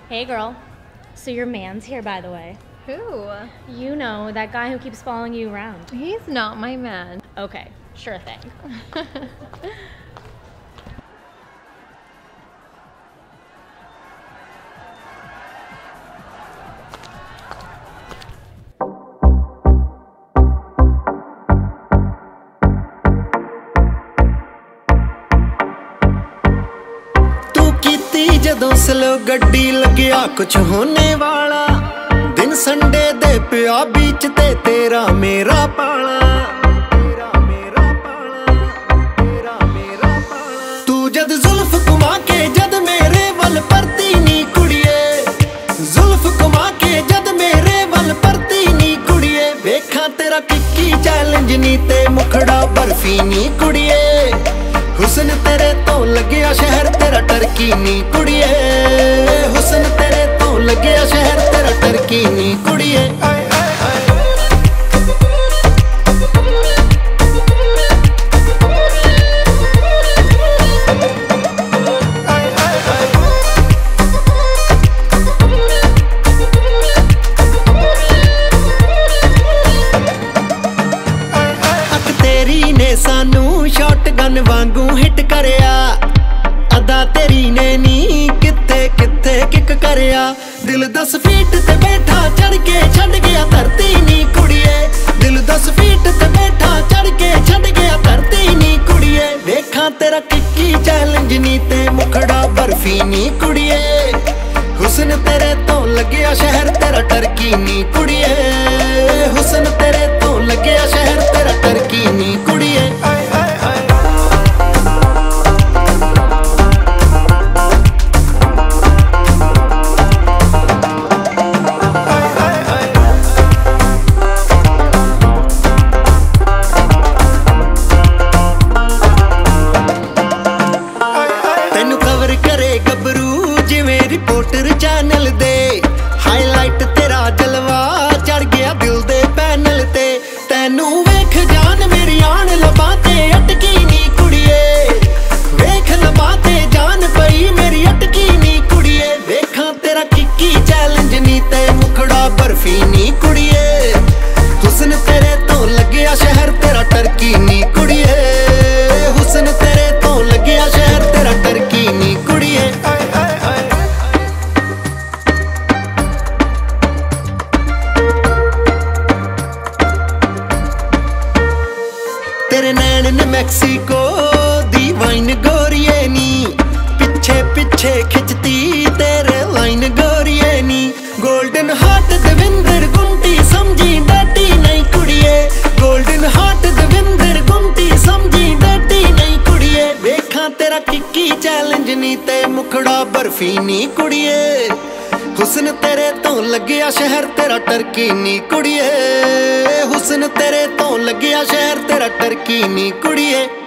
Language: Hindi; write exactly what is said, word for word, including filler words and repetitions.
Hey girl, so your man's here by the way. Who? You know, that guy who keeps following you around. He's not my man. Okay, sure thing. जदों स्लो गड्डी लग्या कुछ होने वाला दिन संडे दे पिया बीच ते तेरा मेरा पाला तेरा मेरा पाला तेरा मेरा पाला तू जद जुल्फ घुमा के जद मेरे वल परती नी कुड़िए जुल्फ घुमा के जद मेरे वल परती नी कुड़िए वेखा तेरा किक्की चैलेंज नी ते मुखड़ा बर्फी नी कुड़िए हुस्न तेरे तो लग्या शहर तेरा टर्की नी कुड़िए हुस्न तेरे तो लग्या शहर तेरा टर्की नी कुड़िए अक तेरी ने सानू शॉटगन वांगू हिट करया अदा तेरी ने नी किथे किथे किक करया दिल दस फीट ते बैठा चढ़ के छड़ गया धरती नी कुड़िए दिल दस फीट ते बैठा चढ़ के छड़ गया धरती नी कुड़िए देखा तेरा किक्की चैलेंज नी ते मुखड़ा बर्फी नी कुड़िए हुस्न तेरे तो लग्या शहर तेरा टर्की नी कुड़िए हुस्न तेरे तो लग्या शहर तेरा टर्की नी कुड़िए रिपोर्टर चैनल दे हाईलाइट तेरा जलवा चढ़ गया दिल दे पैनल ते तैनू वेख जान मेरी आन लबाते अटकी नी कुड़िए वेख लबाते जान पई मेरी अटकी नी कुड़िए वेखा तेरा किक्की चैलेंज नी ते मुखड़ा बर्फी नी कुड़िए हुस्न तेरे तो लग्या शहर तेरा टर्की नी कुड़िए हुस्न तेरे तो लग्या शहर तेरा टर्की नी कुड़िए तेरे नैन ने मैक्सिको दी वाइन गोरिए नी पिछे पिछे खिंचती तेरे लाइन गोरिए नी गोल्डन हार्ट दविंदर गुंटी समझी डटी नहीं कुड़िए गोल्डन हार्ट दविंदर गुंटी समझी डटी नहीं कुड़िए वेखा तेरा किक्की चैलेंज नी ते मुखड़ा बर्फी नी कुड़िए हुस्न तेरे तो लग्या शहर तेरा टर्की नी कुड़िए हुस्न तेरे तो लग्या शहर तेरा टर्की नी कुड़िए।